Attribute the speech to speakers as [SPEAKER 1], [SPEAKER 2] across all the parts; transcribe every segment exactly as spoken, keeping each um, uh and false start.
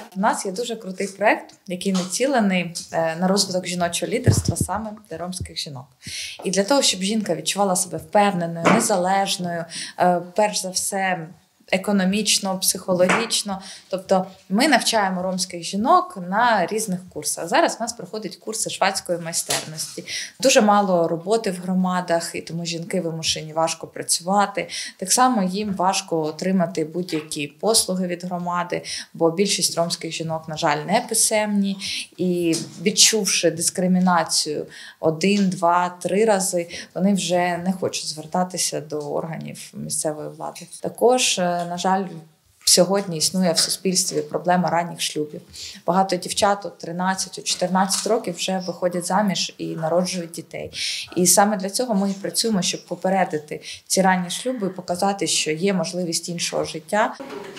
[SPEAKER 1] У нас є дуже крутий проєкт, який націлений на розвиток жіночого лідерства саме для ромських жінок. І для того, щоб жінка відчувала себе впевненою, незалежною, перш за все, економічно, психологічно. Тобто ми навчаємо ромських жінок на різних курсах. Зараз у нас проходять курси швадської майстерності. Дуже мало роботи в громадах, і тому жінки вимушені важко працювати. Так само їм важко отримати будь-які послуги від громади, бо більшість ромських жінок, на жаль, не писемні. І відчувши дискримінацію один, два, три рази, вони вже не хочуть звертатися до органів місцевої влади. Також, на жаль, сьогодні існує в суспільстві проблема ранніх шлюбів. Багато дівчат у тринадцять-чотирнадцять років вже виходять заміж і народжують дітей. І саме для цього ми і працюємо, щоб попередити ці ранні шлюби і показати, що є можливість іншого життя.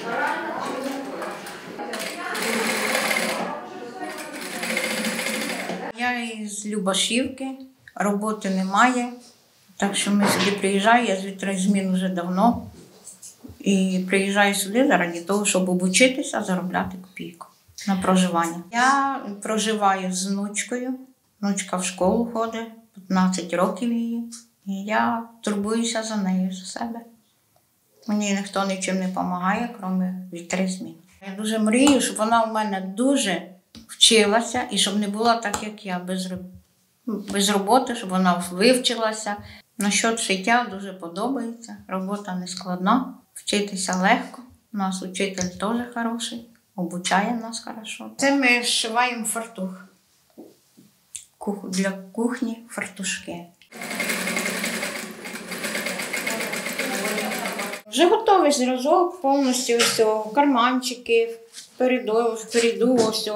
[SPEAKER 2] Я із Любашівки, роботи немає, так що ми сюди приїжджаємо, я звідти змін вже давно. І приїжджаю сюди заради того, щоб обучитися, заробляти копійку на проживання. Я проживаю з внучкою, внучка в школу ходить, п'ятнадцять років її. І я турбуюся за нею, за себе. Мені ніхто нічим не допомагає, крім вітри змін. Я дуже мрію, щоб вона в мене дуже вчилася і щоб не була так, як я, без, без роботи, щоб вона вивчилася. Насчет шиття дуже подобається, робота не складна. Вчитися легко, у нас учитель теж хороший, обучає нас хорошо. Це ми зшиваємо фартух. Для кухні фартушки. Вже готовий зразок, повністю ось, карманчики, впереду, впереду ось.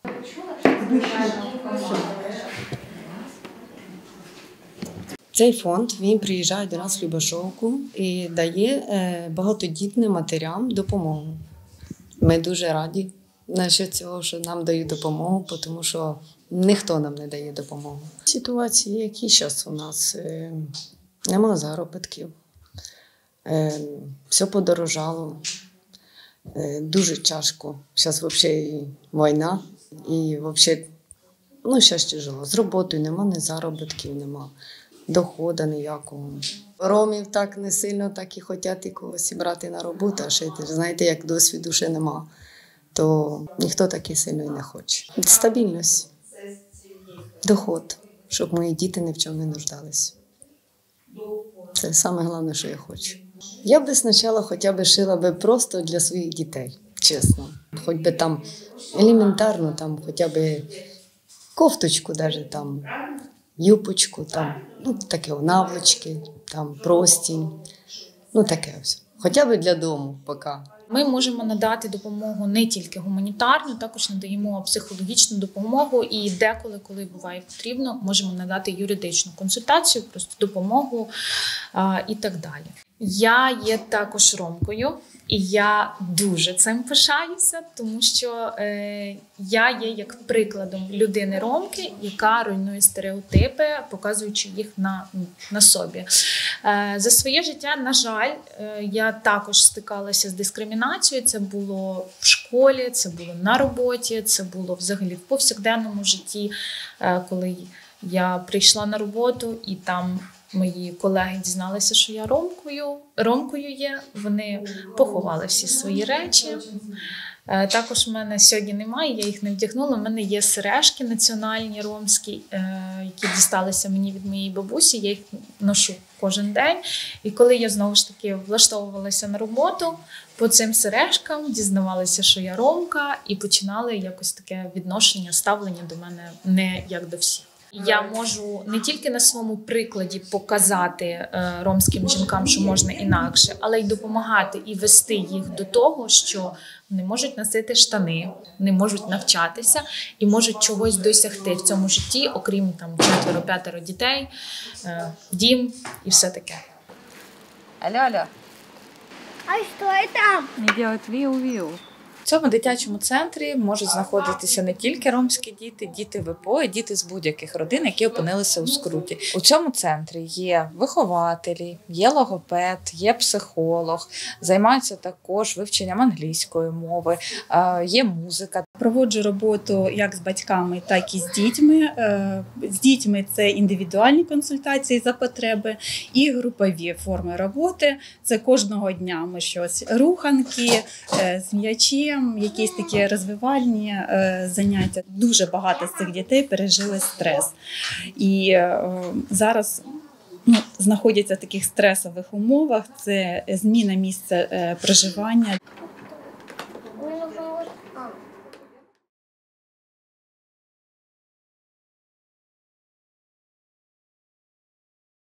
[SPEAKER 3] Цей фонд, він приїжджає до нас в Любашовку і дає е, багатодітним матерям допомогу. Ми дуже раді насчет цього, що нам дають допомогу, тому що ніхто нам не дає допомогу. Ситуації, які зараз у нас, е, нема заробітків, е, все подорожало, е, дуже тяжко. Зараз взагалі війна і взагалі, ну, зараз тяжело. З роботою нема, ні заробітків нема. Доходу ніякого. Ромів так не сильно так і хочуть і когось брати на роботу, а ще, знаєте, як досвіду ще нема, то ніхто так і сильно і не хоче. Стабільність, доход, щоб мої діти ні в чому не нуждались. Це саме головне, що я хочу. Я б спочатку хоча б шила би просто для своїх дітей, чесно. Хоч би там елементарно, там хоча б кофточку навіть там, юпочку, там, ну, таке, наволочки, там, простінь, ну, таке ось. Хоча б для дому поки.
[SPEAKER 4] Ми можемо надати допомогу не тільки гуманітарну, також надаємо психологічну допомогу і деколи, коли буває потрібно, можемо надати юридичну консультацію, просто допомогу а, і так далі. Я є також ромкою, і я дуже цим пишаюся, тому що е, я є як прикладом людини-ромки, яка руйнує стереотипи, показуючи їх на, на собі. Е, за своє життя, на жаль, е, я також стикалася з дискримінацією. Це було в школі, це було на роботі, це було взагалі в повсякденному житті, е, коли я прийшла на роботу і там мої колеги дізналися, що я ромкою, ромкою є, вони поховали всі свої речі. Також в мене сьогодні немає, я їх не вдягнула. У мене є сережки національні ромські, які дісталися мені від моєї бабусі, я їх ношу кожен день. І коли я знову ж таки влаштовувалася на роботу, по цим сережкам дізнавалися, що я ромка, і починали якось таке відношення, ставлення до мене не як до всіх. Я можу не тільки на своєму прикладі показати е, ромським жінкам, що можна інакше, але й допомагати і вести їх до того, що вони можуть носити штани, не можуть навчатися і можуть чогось досягти в цьому житті, окрім там четверо-п'ятеро дітей, е, дім і все таке.
[SPEAKER 5] Алло, алло.
[SPEAKER 6] А что это?
[SPEAKER 5] Мне делают виу-виу.
[SPEAKER 1] В цьому дитячому центрі можуть знаходитися не тільки ромські діти, діти ВПО і діти з будь-яких родин, які опинилися у скруті. У цьому центрі є вихователі, є логопед, є психолог, займаються також вивченням англійської мови, є музика.
[SPEAKER 5] Проводжу роботу як з батьками, так і з дітьми. З дітьми це індивідуальні консультації за потреби і групові форми роботи. Це кожного дня ми щось руханки, з м'ячем, якісь такі розвивальні заняття. Дуже багато з цих дітей пережили стрес. І зараз ну, знаходяться в таких стресових умовах. Це зміна місця проживання.